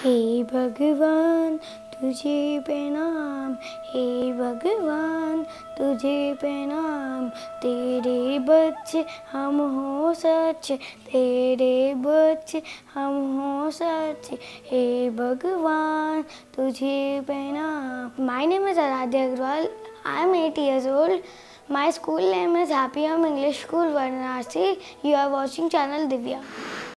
हे भगवान तुझे प्रणाम, हे भगवान तुझे प्रणाम। तेरे बच्चे हम हो सच, तेरे बच्चे हम हो सच, हे भगवान तुझे प्रणाम। My name is Aradhya Agrawal. I am 8 years old. My school name is Happy Home English School, Varanasi. You are watching channel Divya.